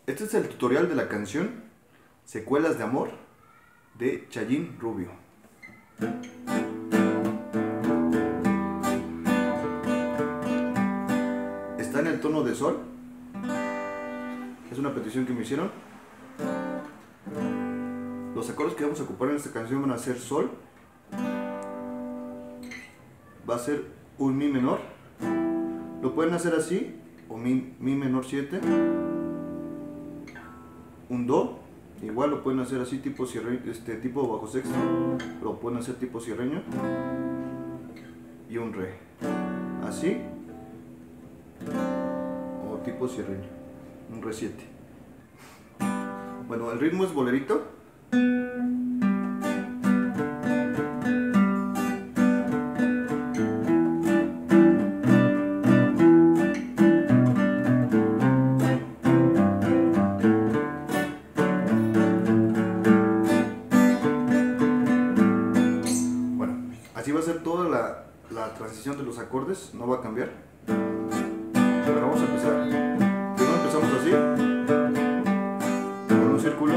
Este es el tutorial de la canción Secuelas de Amor de Chayín Rubio. Está en el tono de sol. Es una petición que me hicieron. Los acordes que vamos a ocupar en esta canción van a ser sol, va a ser un mi menor, lo pueden hacer así, o mi menor 7, un do, igual lo pueden hacer así tipo cierreño, tipo bajo sexto, lo pueden hacer tipo cierreño, y un re, así, o tipo cierreño, un re 7. Bueno, el ritmo es bolerito. Así va a ser toda la transición de los acordes, no va a cambiar. Pero vamos a empezar. Primero empezamos así, con un círculo.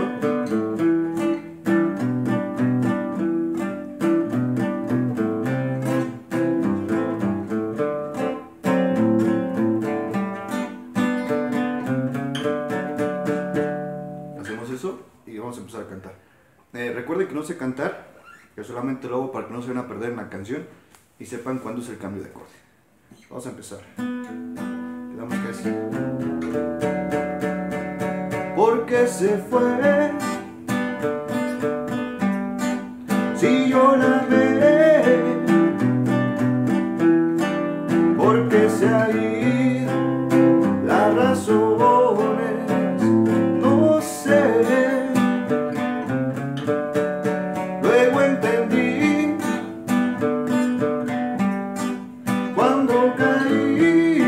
Hacemos eso y vamos a empezar a cantar. Recuerden que no sé cantar. Que solamente lo hago para que no se vayan a perder en la canción y sepan cuándo es el cambio de acorde. Vamos a empezar. Quedamos que así. Porque se fue, si yo la amé, porque se ha ido, las razones no sé. Cuando caí,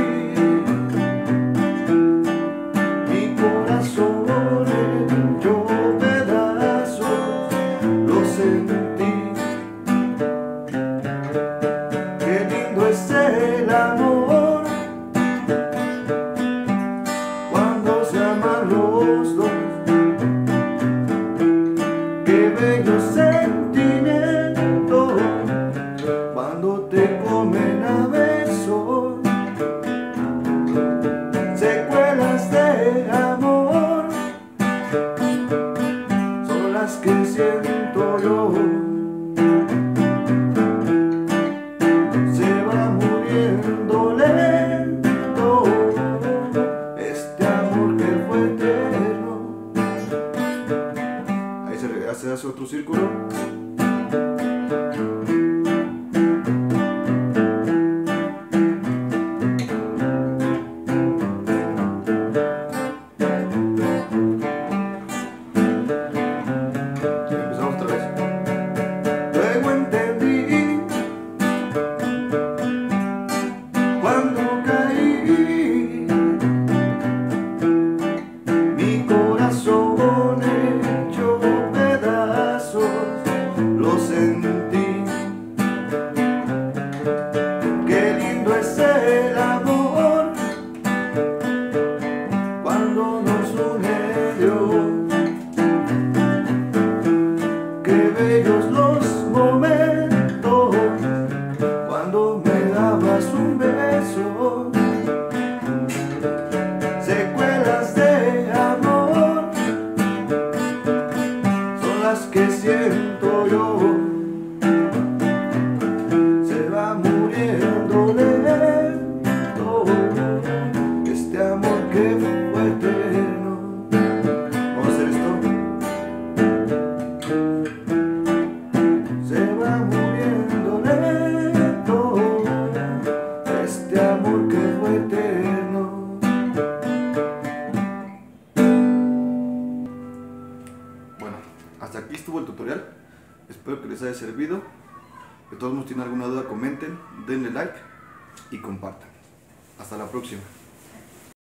mi corazón hecho pedazos, lo sentí. Qué lindo es el amor, cuando se aman los dos. Qué bello sentimiento, cuando te comen a besos. Secuelas de amor son las que siento yo. Se va muriendo lento este amor que fue eterno. Ahí se hace otro círculo. Lo sentí. Qué lindo es el amor, cuando nos une Dios. Qué bellos los momentos, cuando me dabas un beso. Secuelas de amor son las que siento yo. Se va muriendo lento este amor que fue eterno. Vamos a hacer esto. Se va muriendo lento este amor que fue eterno. Bueno, hasta aquí estuvo el tutorial. Espero que les haya servido. De todos modos, si tienen alguna duda, comenten, denle like y compartan. Hasta la próxima.